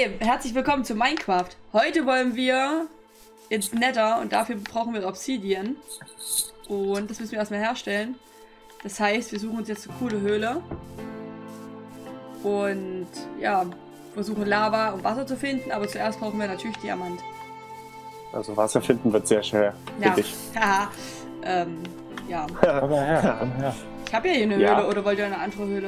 Hey, herzlich willkommen zu Minecraft. Heute wollen wir ins Nether und dafür brauchen wir Obsidian. Und das müssen wir erstmal herstellen. Das heißt, wir suchen uns jetzt eine coole Höhle. Und ja, versuchen Lava und Wasser zu finden, aber zuerst brauchen wir natürlich Diamant. Also Wasser finden wird sehr schwer, finde ich. Ja, ja. Komm mal her, komm her. Ich habe ja hier eine Höhle, oder wollt ihr eine andere Höhle?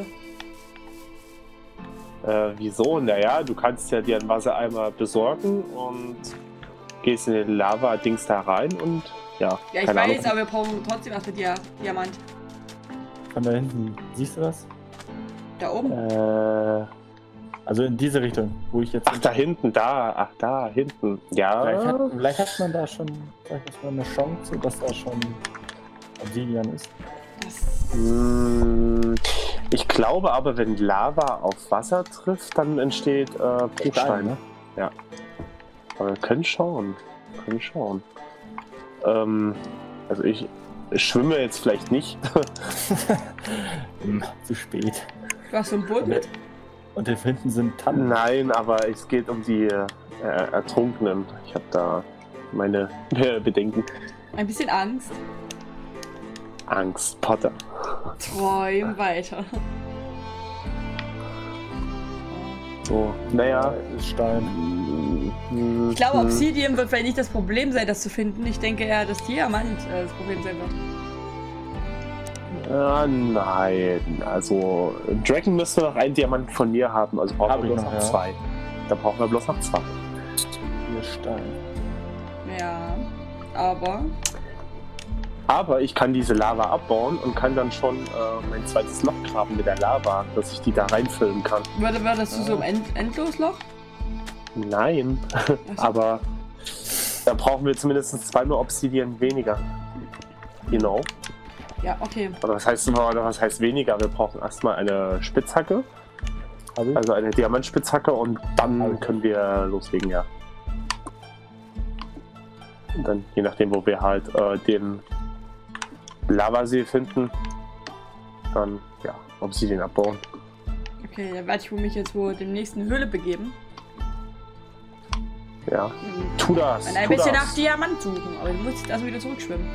Wieso? Naja, du kannst ja dir einen Wassereimer besorgen und gehst in den Lava-Dings da rein und ja. Ja, ich weiß, aber wir brauchen trotzdem erstmal Diamant. Von da hinten, siehst du das? Da oben? Also in diese Richtung, wo ich jetzt... Ach, da hinten, da. Ach, da hinten. Ja. Vielleicht hat man da schon eine Chance, dass da schon Obsidian ist. Ich glaube aber, wenn Lava auf Wasser trifft, dann entsteht Bruchstein. Ne? Ja. Aber wir können schauen. Also ich schwimme jetzt vielleicht nicht. Zu spät. Du hast so ein Boot mit? Und hier hinten sind Tannen. Nein, aber es geht um die Ertrunkenen. Ich habe da meine Bedenken. Ein bisschen Angst. Angst, Potter. Träum weiter. So, naja. Ist Stein. Ich glaube, Obsidian wird vielleicht nicht das Problem sein, das zu finden. Ich denke eher, dass Diamant das Problem sein wird. Nein. Also, Dragon müsste noch einen Diamant von mir haben. Also brauchen wir bloß noch zwei. Da brauchen wir bloß noch zwei. Hier Stein. Ja, aber ich kann diese Lava abbauen und kann dann schon mein zweites Loch graben mit der Lava, dass ich die da reinfüllen kann. Würdest du so ein Endlosloch? Nein, aber da brauchen wir zumindest zweimal Obsidian weniger. Genau. Ja, okay. Oder was heißt weniger? Wir brauchen erstmal eine Spitzhacke. Also eine Diamantspitzhacke und dann können wir loslegen, ja. Und dann, je nachdem, wo wir halt den Lavasee finden, dann ja, Obsidian abbauen. Okay, dann werde ich mich jetzt wohl demnächst in eine Höhle begeben. Ja, tu das. Und ein bisschen nach Diamant suchen, aber du musst jetzt erstmal wieder zurückschwimmen.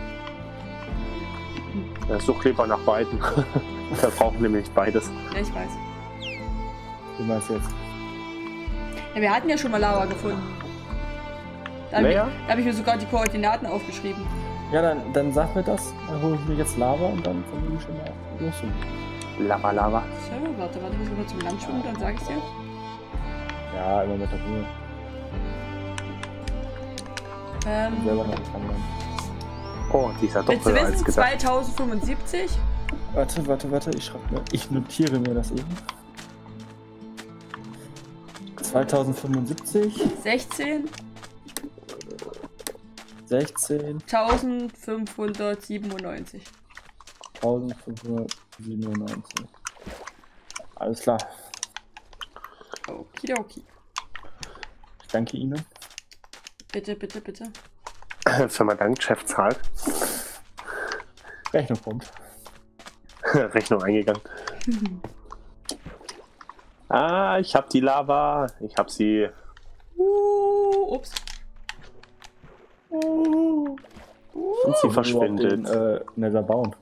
Ja, such lieber nach beiden. Wir brauchen nämlich beides. Ja, ich weiß. Wie meinst du jetzt? Ja, wir hatten ja schon mal Lava gefunden. Da habe ich mir sogar die Koordinaten aufgeschrieben. Ja, dann sag mir das, dann hole ich mir jetzt Lava und dann versuche ich schon mal los. So, Lava. warte, ich muss mal zum Land schwimmen, dann sag ich's dir. Ja, immer mit der Ruhe. Selber noch nicht angelangt. Oh, die ist ja doch willst du höher als wissen, gedacht. 2075? Warte, ich notiere mir das eben. 2075. 16. 1597. 1597. Alles klar. Okidoki. Ich danke Ihnen. Bitte. Firma Dank, Chef zahlt. Rechnung kommt. Rechnung eingegangen. Ich hab die Lava. Ich hab sie. Ups. Und sie verschwindet. Nether bauen.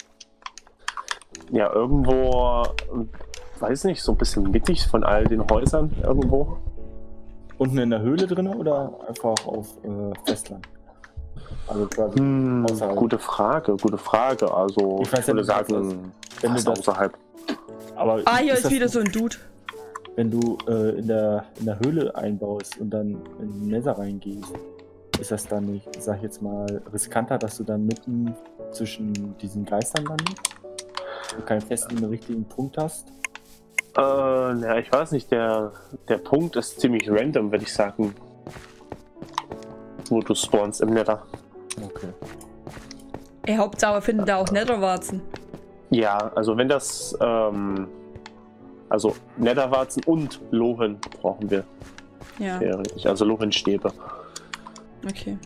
Ja, irgendwo, weiß nicht, so ein bisschen mittig von all den Häusern irgendwo. Unten in der Höhle drin oder einfach auf Festland? Also quasi außerhalb. Gute Frage. Also ich würde sagen, wenn du das außerhalb. Aber hier ist wieder so ein Dude. Wenn du in der Höhle einbaust und dann in den Nether reingehst, ist das dann nicht, sag ich jetzt mal, riskanter, dass du dann mitten zwischen diesen Geistern landest? Du keinen festen richtigen Punkt hast? Ich weiß nicht, der Punkt ist ziemlich random, würde ich sagen. Wo du spawnst im Nether. Okay. Ey, Hauptsache finden da auch Netherwarzen. Ja, also wenn das, also Netherwarzen und Lohen brauchen wir. Ja. Theoretisch, also Lohenstäbe. Okay.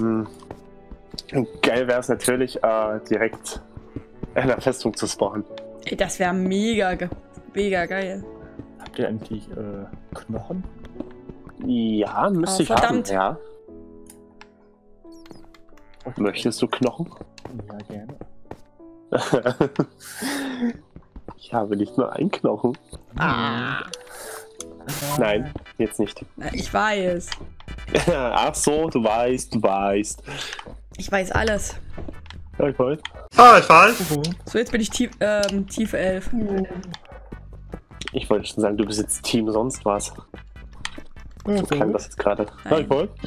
Geil wäre es natürlich, direkt in der Festung zu spawnen. Ey, das wäre mega geil. Habt ihr eigentlich Knochen? Ja, müsste ich verdammt. haben, ja. Möchtest du Knochen? Ja, gerne. Ich habe nicht nur einen Knochen. Nein, jetzt nicht. Na, ich weiß. Ach so, du weißt. Ich weiß alles. Ja, ich weiß. So, jetzt bin ich Tiefe 11. Ich wollte schon sagen, du bist jetzt Team sonst was. So klang das jetzt gerade. Ja, ich weiß.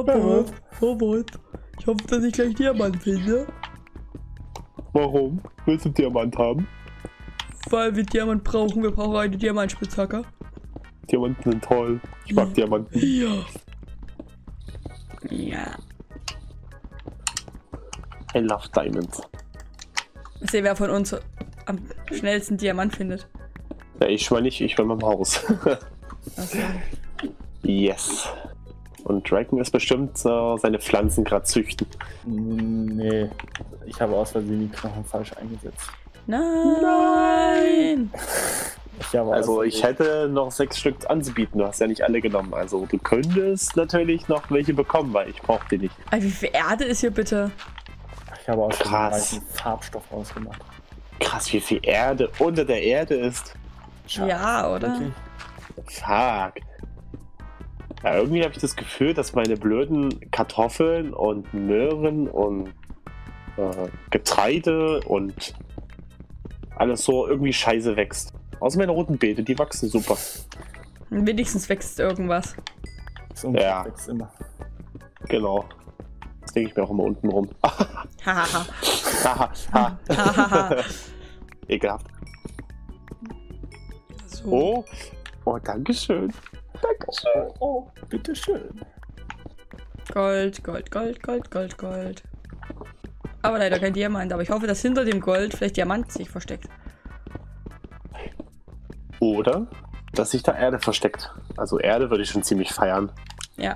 Ich hoffe, dass ich gleich Diamant finde. Warum? Willst du Diamant haben? Weil wir Diamant brauchen. Wir brauchen eine Diamantspitzhacke. Diamanten sind toll. Ich mag Diamanten. Ja. I love diamonds. Mal sehen, wer von uns am schnellsten Diamant findet. Ja, ich war nicht, ich war im Haus. Also, Yes. Und Dragon ist bestimmt seine Pflanzen gerade züchten. Nee, ich habe aus Versehen die Knochen falsch eingesetzt. nein! Also ich hätte noch 6 Stück anzubieten, du hast ja nicht alle genommen. Also du könntest natürlich noch welche bekommen, weil ich brauche die nicht. Aber wie viel Erde ist hier bitte? Ich habe aus Versehen Krass. einen Farbstoff rausgemacht. Krass, wie viel Erde unter der Erde ist. Ja, oder? Wirklich? Fuck. Ja, irgendwie habe ich das Gefühl, dass meine blöden Kartoffeln und Möhren und Getreide und alles so irgendwie scheiße wächst. Außer meine roten Beete, die wachsen super. Wenigstens wächst irgendwas. Das Unkraut Ja. wächst immer. Genau. Das denke ich mir auch immer unten rum. Hahaha. Haha. Hahaha. Ekelhaft. So. Oh, dankeschön. Dankeschön. Oh, bitteschön. Gold. Aber leider kein Diamant. Aber ich hoffe, dass hinter dem Gold vielleicht Diamant sich versteckt. Oder, dass sich da Erde versteckt. Also Erde würde ich schon ziemlich feiern. Ja.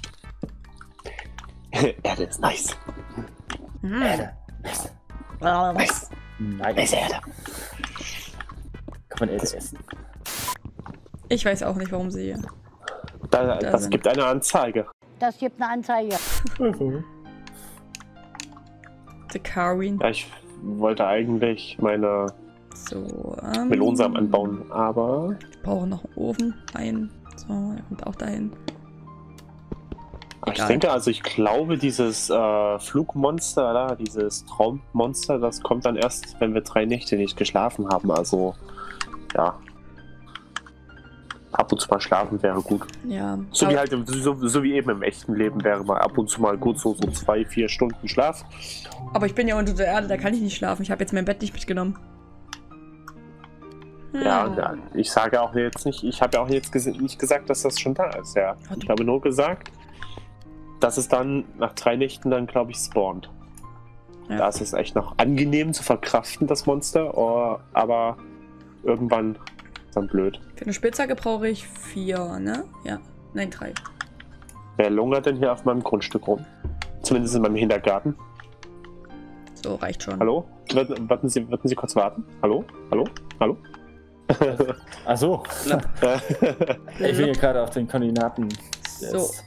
Erde ist nice. Erde. Nice. Nein. Nice Erde. Kann man Erde essen? Ich weiß auch nicht, warum sie hier. Das sind- gibt eine Anzeige. Das gibt eine Anzeige. The Karin. Ja, ich wollte eigentlich meine So. Melonsamen anbauen, aber Ich brauche noch einen Ofen. Einen. So, der kommt auch dahin. ich denke, also ich glaube, dieses Flugmonster da, dieses Traummonster, das kommt dann erst, wenn wir 3 Nächte nicht geschlafen haben. Also, ja. Ab und zu mal schlafen wäre gut. Ja. So wie halt, so wie eben im echten Leben wäre mal ab und zu mal gut so 2-4 Stunden Schlaf. Aber ich bin ja unter der Erde, da kann ich nicht schlafen. Ich habe jetzt mein Bett nicht mitgenommen. Ja, ja, ich sage auch jetzt nicht, ich habe ja auch jetzt nicht gesagt, dass das schon da ist, ja. Ich habe nur gesagt, dass es dann nach 3 Nächten dann, glaube ich, spawnt. Ja. Da ist es echt noch angenehm zu verkraften, das Monster, aber irgendwann ist dann blöd. Für eine Spitzhacke brauche ich 4, ne? Ja. Nein, 3. Wer lungert denn hier auf meinem Grundstück rum? Zumindest in meinem Hintergarten. So, reicht schon. Hallo? Warten Sie kurz warten. Hallo? Hallo? Hallo? Achso, ich bin hier gerade auf den Koordinaten. So. Jetzt.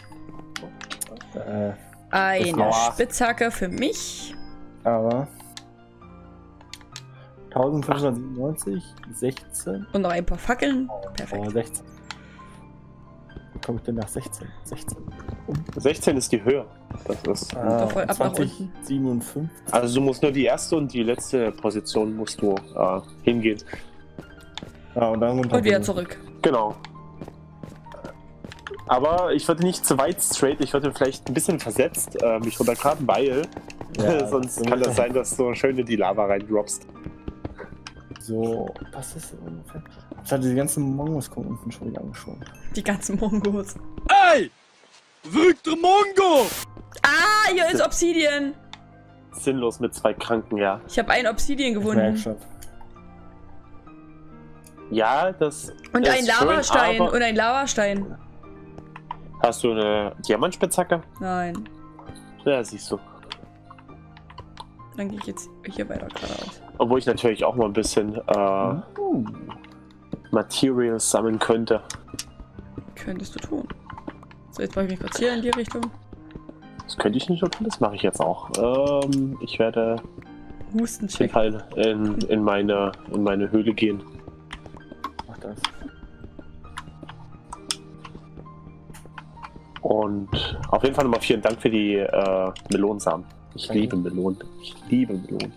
Eine Aua. Spitzhacke für mich. Aber 1597, 16. Und noch ein paar Fackeln. Oh, Perfekt. 16. Wie komme ich denn nach 16? 16. 16 ist die Höhe. Das ist. Doch voll ab nach 20, unten. 57. Also du musst nur die erste und die letzte Position musst du hingehen. Ja, und dann runter. Und wieder zurück. Genau. Aber ich würde nicht zu weit straight, ich würde vielleicht ein bisschen versetzt mich runtergraben, weil Ja, sonst so kann das sein, dass du schön in die Lava reindroppst. So, das ist ungefähr. Ich hatte die ganzen Mongos kommen unten schon wieder angeschoben. Die ganzen Mongos. Ey! Verrückter Mongo! Ah, hier ist Obsidian. Sinnlos mit 2 Kranken, ja. Ich habe ein Obsidian Ich merk gefunden. schon. Ja, das Und ist ein Lavastein. schön, aber Und ein Lavastein. hast du eine Diamantspitzhacke? Nein. Ja, siehst du. Dann gehe ich jetzt hier weiter geradeaus. Obwohl ich natürlich auch mal ein bisschen Material sammeln könnte. Könntest du tun. So, jetzt brauche ich mich kurz hier in die Richtung. Das könnte ich nicht tun, das mache ich jetzt auch. Ich werde Hustencheck. in meine Höhle gehen. Mach das. Und auf jeden Fall nochmal vielen Dank für die Melonensamen. Ich Danke. liebe Melonen. Ich liebe Melonen.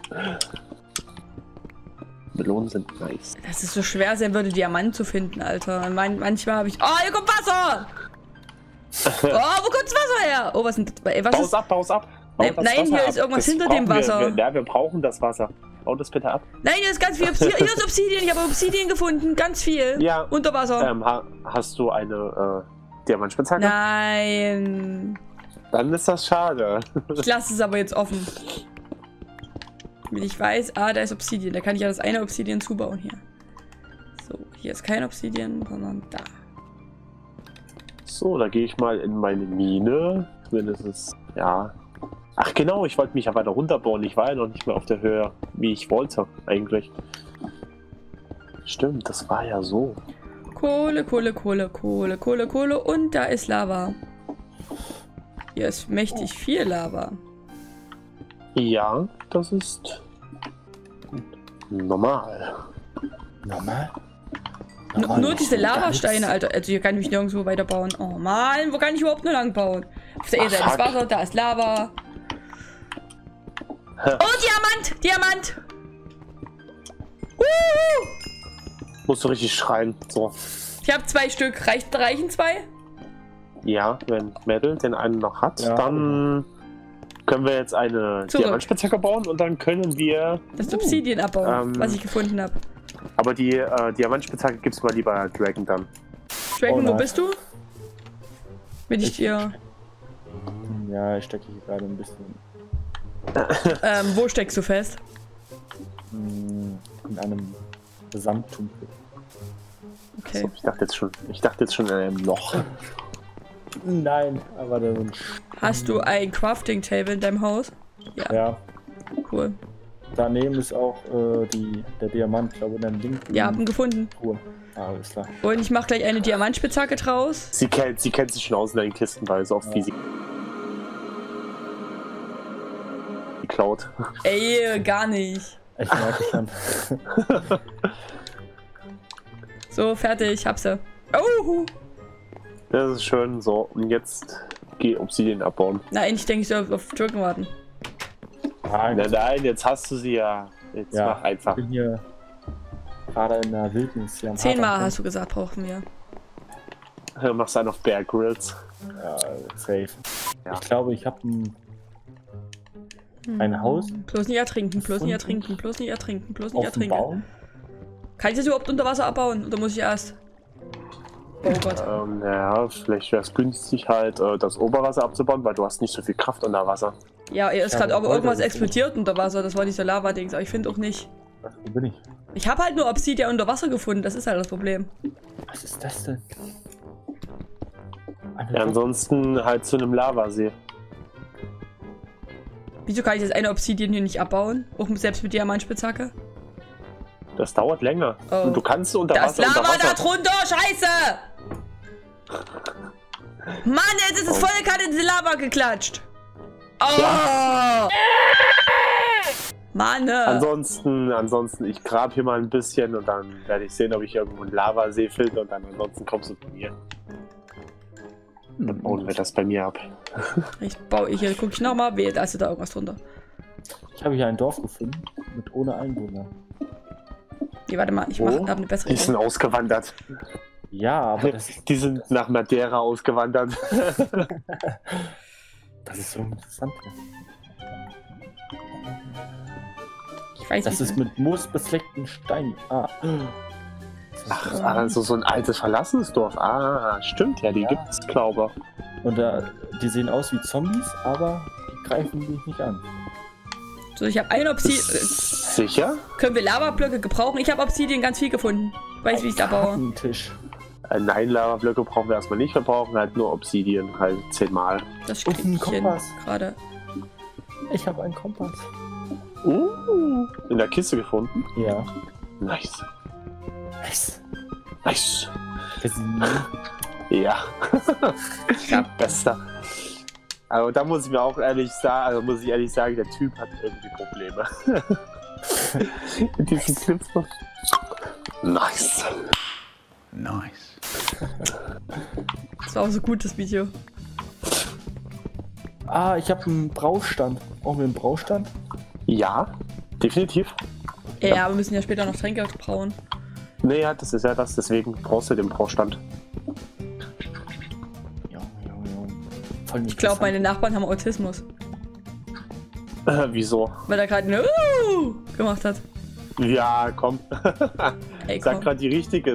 Melonen sind nice. Dass es so schwer sein würde, Diamant zu finden, Alter. Manchmal habe ich... Oh, hier kommt Wasser! Oh, wo kommt das Wasser her? Oh, was sind... Ey, was ist... Baus ab! Nein, das nein, Wasser hier ab. ist irgendwas Das hinter dem brauchen Wasser. Wir brauchen das Wasser. Bau das bitte ab. Nein, hier ist ganz viel Obsidian. Hier ist Obsidian. Ich habe Obsidian gefunden. Ganz viel. Ja. Unter Wasser. Hast du eine Diamantspitzhacke? Nein. Dann ist das schade. Ich lasse es aber jetzt offen. Damit ich weiß, da ist Obsidian. Da kann ich ja das eine Obsidian zubauen hier. So, hier ist kein Obsidian, sondern da. So, da gehe ich mal in meine Mine. Mindestens, ja. Ach genau, ich wollte mich ja weiter runterbauen. Ich war ja noch nicht mehr auf der Höhe, wie ich wollte, eigentlich. Stimmt, das war ja so. Kohle, Kohle, Kohle, Kohle, Kohle, Kohle und da ist Lava. Hier ist mächtig viel Lava. Ja, das ist normal. Normal? Nur diese Gar Lavasteine, nichts. Alter. Also hier kann ich mich nirgendwo weiter bauen. Oh Mann, wo kann ich überhaupt nur lang bauen? Auf der Seite ist fuck. Wasser, da ist Lava. Oh, Diamant! Diamant! Musst du richtig schreien. So. Ich habe 2 Stück. Reichen 2? Ja, wenn Metal den einen noch hat, Ja. dann können wir jetzt eine Zurück. Diamantspitzhacke bauen und dann können wir. Das Obsidian abbauen, was ich gefunden habe. Aber die Diamantspitzhacke gibt's mal lieber Dragon dann. Dragon, wo nein. bist du? Bin ich dir. Ja, ich stecke hier gerade ein bisschen Wo steckst du fest? in einem Samttümpel. Okay. So, ich dachte jetzt schon in einem Loch. Nein, aber dann. Hast du ein Crafting Table in deinem Haus? Ja, Ja, cool. daneben ist auch der Diamant, glaube ich, in der linken Ja, hab ihn gefunden. Truhe. Ah, alles klar. Und ich mache gleich eine Diamantspitzhacke draus. Sie kennt sich schon aus in den Kisten, weil so oft wie sie klaut. Ey, gar nicht. Ich merke schon. So, fertig, hab's sie. Oh! Das ist schön so. Und jetzt geh Obsidian abbauen. Nein, ich denke, ich soll auf Dragon warten. Nein, jetzt hast du sie ja. Jetzt Ja, mach einfach. Ich bin hier gerade in der Wildnis. Hier am 10 Mal Haferfeld. hast du gesagt, brauchen wir. Machst einen auf Bear Grylls. Ja, safe. Ja. Ich glaube, ich habe ein Haus Bloß nicht ertrinken, bloß nicht ertrinken, bloß nicht ertrinken, bloß nicht auf dem ertrinken. Baum. Kann ich das überhaupt unter Wasser abbauen? Oder muss ich erst? Oh Gott. Ja, vielleicht wäre es günstig halt das Oberwasser abzubauen, weil du hast nicht so viel Kraft unter Wasser. Ja, er ist Ich gerade habe aber irgendwas heute explodiert unter Wasser. Das war dieser Lava-Dings, aber ich finde auch nicht. Ach, wo bin ich? Ich habe halt nur Obsidian unter Wasser gefunden, das ist halt das Problem. Was ist das denn? Ja, ansonsten halt zu einem Lavasee. Wieso kann ich das eine Obsidian hier nicht abbauen? Auch selbst mit Diamantspitzhacke? Das dauert länger. Oh. Und du kannst unter Da ist Wasser. Lava unter da Wasser. drunter, scheiße! Mann, jetzt ist es volle Karte in diese Lava geklatscht. Oh! Mann! Ansonsten, ich grab hier mal ein bisschen und dann werde ich sehen, ob ich irgendwo einen Lavasee finde und dann ansonsten kommst du zu mir. Dann bauen wir das bei mir ab. Ich baue hier, guck ich nochmal, wehe, da ist da irgendwas drunter. Ich habe hier ein Dorf gefunden mit ohne Einwohner. Nee, warte mal, ich Oh, habe eine bessere Die sind Idee. ausgewandert. Ja, aber das ist, Die sind nach Madeira ausgewandert. das ist so interessant. Ich weiß Das nicht. ist mit moosbefleckten Steinen. Ah. Ach, also so ein altes verlassenes Dorf. Ah, stimmt ja, die Ja. gibt's, glaube Und die sehen aus wie Zombies, aber die greifen dich nicht an. So, ich habe eine ich. Obsidian. Sicher? Können wir Lavablöcke gebrauchen? Ich habe Obsidian ganz viel gefunden. Weiß, wie ich es abbaue. Ein Tisch. Nein, Lavablöcke brauchen wir erstmal nicht. Wir brauchen halt nur Obsidian, halt 10 Mal. Das Und krieg einen ich hin. Kompass. Gerade. Ich habe einen Kompass. In der Kiste gefunden. Ja. Nice. Nice. Nice. Das ist Ja. Ja. Bester. Aber da muss ich mir auch ehrlich sagen, der Typ hat irgendwie Probleme. Mit diesen Clips. Nice. Das war auch so gut, das Video. Ah, ich habe einen Braustand. Brauchen wir einen Braustand? Ja, definitiv. Ja, aber wir müssen ja später noch Tränke brauen. Nee, ja, das ist ja das, deswegen brauchst du den Braustand. Ja. Voll Ich glaube, meine Nachbarn haben Autismus. Wieso? Weil er gerade eine gemacht hat. Ja, komm. Ey, Sag komm. gerade die richtige,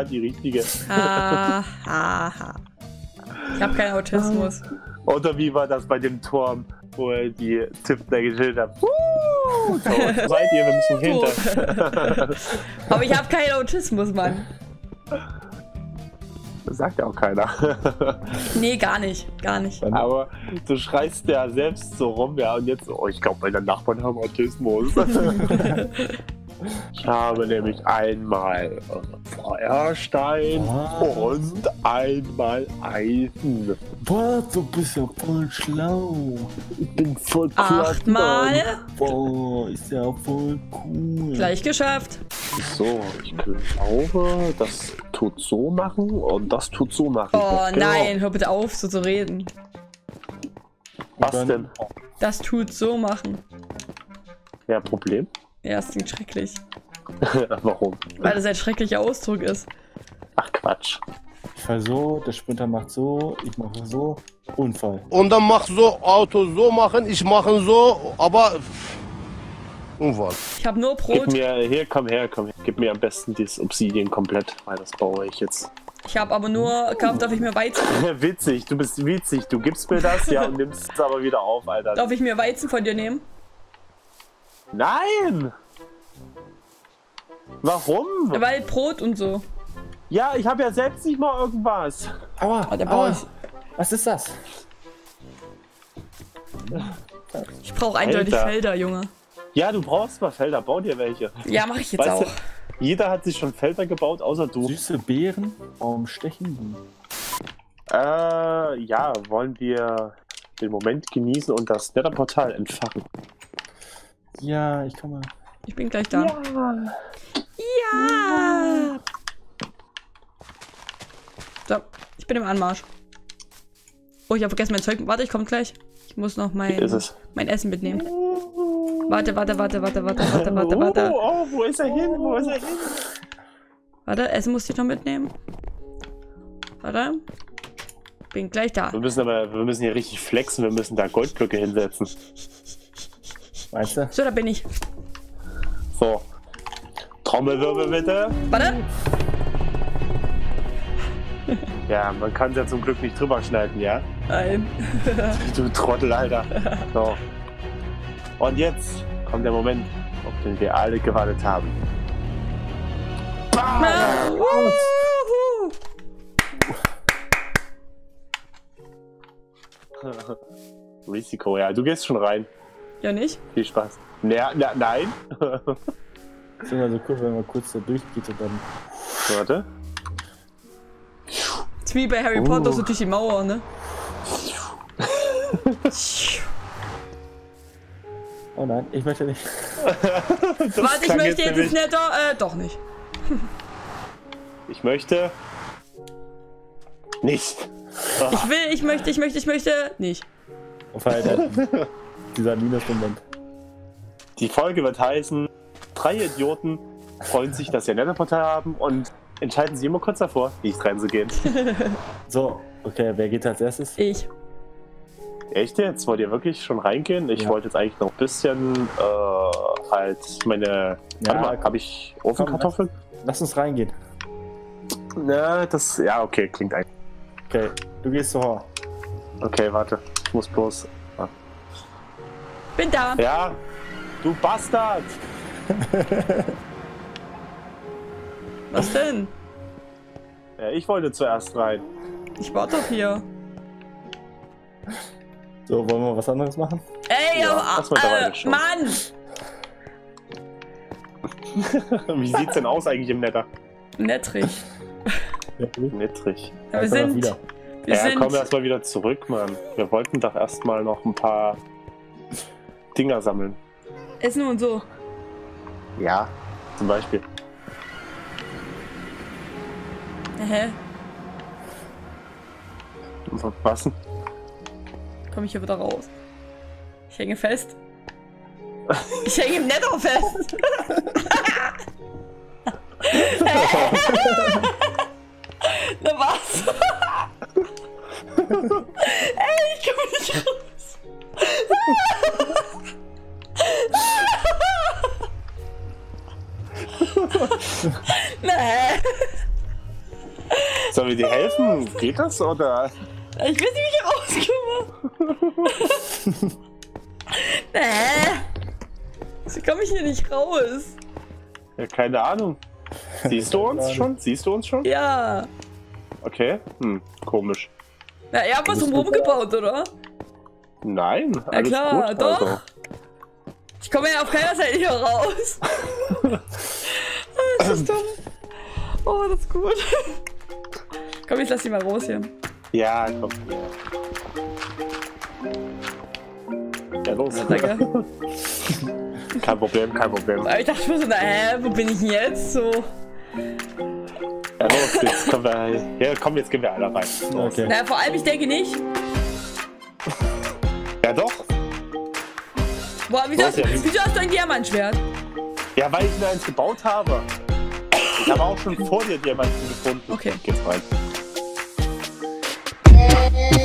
Ha, ha, ha. Ich habe keinen Autismus. Oder wie war das bei dem Turm, wo er die Tipp da geschildert hat? So, seid ihr, wir müssen hinter. Aber ich habe keinen Autismus, Mann. Das sagt ja auch keiner. Nee, gar nicht. Gar nicht. Aber du schreist ja selbst so rum, ja, und jetzt, oh, ich glaube, meine Nachbarn haben Autismus. Ich habe nämlich einmal Feuerstein und einmal Eisen. Was? Du bist ja voll schlau. Ich bin voll clever. 8-mal. Boah, ist ja voll cool. Gleich geschafft. So, ich glaube, das tut so machen und das tut so machen. Oh Genau. nein, hör bitte auf, so zu reden. Was denn? Das tut so machen. Ja, Problem? Ja, das klingt schrecklich. Warum? Weil das ein schrecklicher Ausdruck ist. Ach Quatsch. Ich fall so, der Sprinter macht so, ich mache so. Unfall. Und dann mach so, Auto so machen, ich mache so, aber... Unfall. Ich habe nur Gib Brot. mir, komm her. Gib mir am besten dieses Obsidian komplett, weil das baue ich jetzt. Ich habe aber nur gekauft, darf ich mir Weizen. Witzig, du bist witzig. Du gibst mir das, ja, und nimmst es aber wieder auf, Alter. Darf ich mir Weizen von dir nehmen? Nein! Warum? Weil Brot und so. Ja, ich habe ja selbst nicht mal irgendwas. Aua, Oh, der Bauer ist. Was ist das? Ich brauche eindeutig Alter. Felder, Junge. Ja, du brauchst mal Felder, bau dir welche. Ja, mache ich jetzt Weißt auch. du, jeder hat sich schon Felder gebaut, außer du. Süße Beeren? Warum stechen die? Ja, wollen wir den Moment genießen und das Netherportal entfachen? Ja, ich komme. Ich bin gleich da. Ja. So, ich bin im Anmarsch. Oh, ich habe vergessen mein Zeug. Warte, ich komme gleich. Ich muss noch mein Essen mitnehmen. Warte. Oh, wo ist er hin? Warte, Essen muss ich noch mitnehmen. Warte. Bin gleich da. Wir müssen hier richtig flexen, wir müssen da Goldblöcke hinsetzen. Weißt du? So, da bin ich. So. Trommelwirbel bitte. Warte. Ja, man kann es ja zum Glück nicht drüber schneiden, ja? Nein. Du Trottel, Alter. So. Und jetzt kommt der Moment, auf den wir alle gewartet haben. Bam! Wuhu. Risiko, ja. Du gehst schon rein. Ja, nicht? Viel Spaß. Nein. Ist immer so cool, wenn man kurz da durchgeht und dann. Warte. Ist wie bei Harry Potter, so durch die Mauer, ne? Oh nein, ich möchte nicht. Warte, ich möchte jetzt ins Nether. Doch nicht. Ich möchte. Nicht. Ich möchte nicht. Auf Alter. Dieser Minus-Moment. Die Folge wird heißen: 3 Idioten freuen sich, dass sie ein Netherportal haben und entscheiden sich immer kurz davor, nicht reinzugehen. So, okay, wer geht als erstes? Ich. Echt jetzt? Wollt ihr wirklich schon reingehen? Ich wollte jetzt eigentlich noch ein bisschen halt meine. Warte mal, habe ich Ofenkartoffeln? Lass uns reingehen. Na, das. Ja, okay, klingt eigentlich. Okay, du gehst so. Okay, warte. Ich muss bloß. Bin da. Ja, du Bastard! Was denn? Ja, ich wollte zuerst rein. Ich war doch hier. So, wollen wir was anderes machen? Ey, Ja, das mittlerweile schon. Mann! Wie sieht's denn aus eigentlich im Nether? Nettrig. Niedrig. Ja, Also wieder. wir Ja, sind, komm erstmal wieder zurück, Mann. Wir wollten doch erstmal noch ein paar Dinger sammeln. Essen und so. Ja, zum Beispiel. Hä? Was denn? Komme ich hier wieder raus? Ich hänge fest. Ich hänge im Netto fest. Na was? Ey, ich komme nicht raus. Nee. Sollen wir dir helfen? Geht das oder? Ich weiß nicht, wie ich hier rauskomme. Wie komme ich hier nicht raus? Ja, keine Ahnung. Siehst du uns schon? Siehst du uns schon? Ja. Okay. Komisch. Na, ihr habt was drumherum gebaut, oder? Nein, Na alles klar, gut. doch. Also. Ich komme ja auf keiner Seite hier raus. Das ist dumm. Oh, das ist gut. Komm, jetzt lass die mal raus hier. Ja, komm. Ja, los. Ja, danke. Kein Problem, kein Problem. Aber ich dachte mir so, na wo bin ich denn jetzt? So. Ja, los, jetzt kommen wir. Ja, komm, jetzt gehen wir alle rein. Los. Okay. Na, vor allem, ich denke nicht. Ja, doch. Boah, wieso hast du ein Diamantschwert? Ja, weil ich mir eins gebaut habe. Ich habe auch schon vor dir Diamanten gefunden. Okay. Geht's rein.